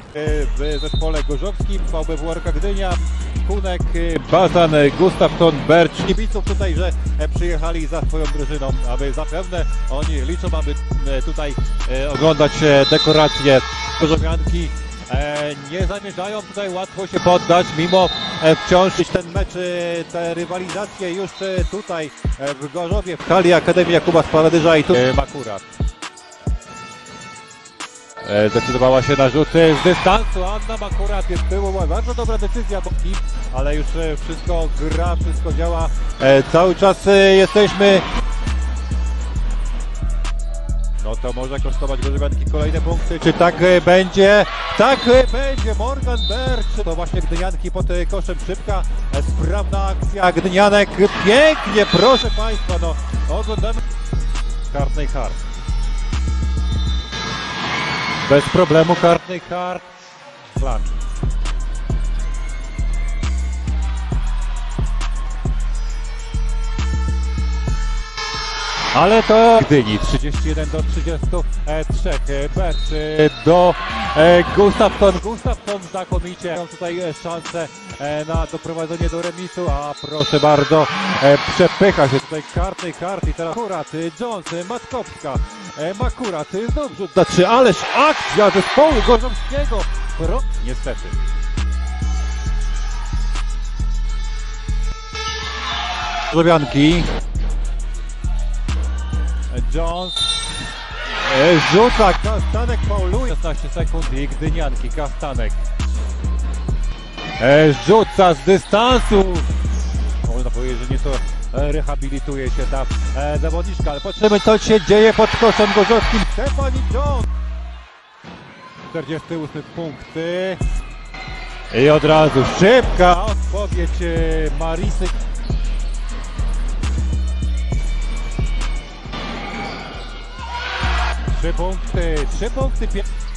w zespole gorzowskim, VBW Arka Gdynia, Kunek, Bazan, Gustafson, Bercz. Kibiców tutaj, że przyjechali za swoją drużyną, aby zapewne oni liczą, aby tutaj oglądać dekoracje gorzowianki. Nie zamierzają tutaj łatwo się poddać, mimo wciąż ten mecz, te rywalizacje już tutaj w Gorzowie, w hali Akademii Jakuba Spawadyża i tu Makura. Zdecydowała się na rzuty z dystansu. Anna Makura, była bardzo dobra decyzja, ale już wszystko gra, wszystko działa. Cały czas jesteśmy. No to może kosztować gorzowianki kolejne punkty. Czy tak będzie? Tak będzie! Morgan Bercz. To właśnie Gdynianki pod koszem, szybka, sprawna akcja Gdynianek. Pięknie, proszę Państwa, no oglądamy. Kartnej Hart. Bez problemu kartnej Hart. Plan. Ale to Gdyni 31 do 33. Bercz do Gustafson. Gustafson znakomicie. Mają tutaj szansę na doprowadzenie do remisu, a proszę bardzo, przepycha się tutaj kartnej Hart i teraz akurat Jones, Matkowska, Makurat, znów rzut za 3, ależ akcja zespołu gorzowskiego. Niestety. Gorzowianki. Jones rzuca, Kastanek fauluje. 16 sekund i Gdynianki, Kastanek rzuca z dystansu. Można powiedzieć, że nieco rehabilituje się ta zawodniczka, ale patrzymy, co się dzieje pod koszem gorzowskim. Stephanie Jones. 48 punkty i od razu szybka odpowiedź Marisy. Trzy punkty.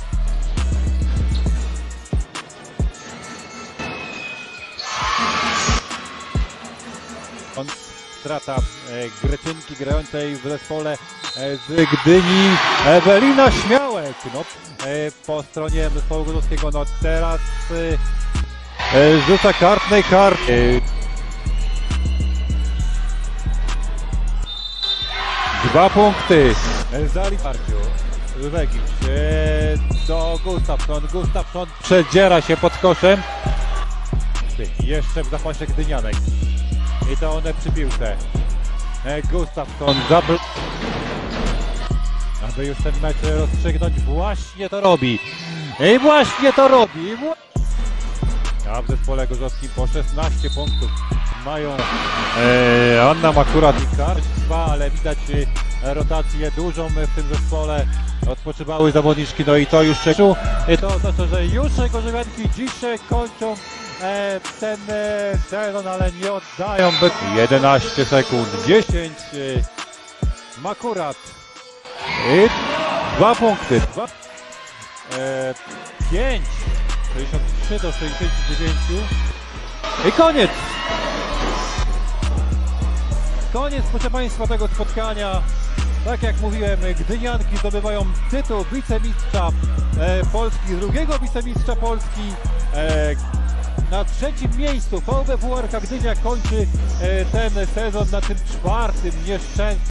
Strata Greczynki grającej w zespole z Gdyni, Ewelina Śmiałek, no, po stronie zespołu gorzowskiego. No teraz rzuca kartnej Hart. Dwa punkty. Zaliparciu. Wegić do Gustafson. Gustafson przedziera się pod koszem. Jeszcze w zapasie Gdynianek. I to one przy piłce. Gustafson aby już ten mecz rozstrzygnąć. Właśnie to robi. I właśnie to robi. A w zespole gorzowskim po 16 punktów mają Anna Makurat i Karcz 2, ale widać rotację dużą w tym zespole. Odpoczywały zawodniczki, no i to już i to oznacza, że już gorzowianki dziś kończą ten sezon, ale nie oddają. 11 sekund, 10 Makurat i 2 punkty, 5, 63 do 69 i koniec. Koniec, proszę Państwa, tego spotkania. Tak jak mówiłem, Gdynianki zdobywają tytuł wicemistrza Polski, drugiego wicemistrza Polski. Na trzecim miejscu VBW Arka Gdynia kończy ten sezon na tym czwartym nieszczęsnym.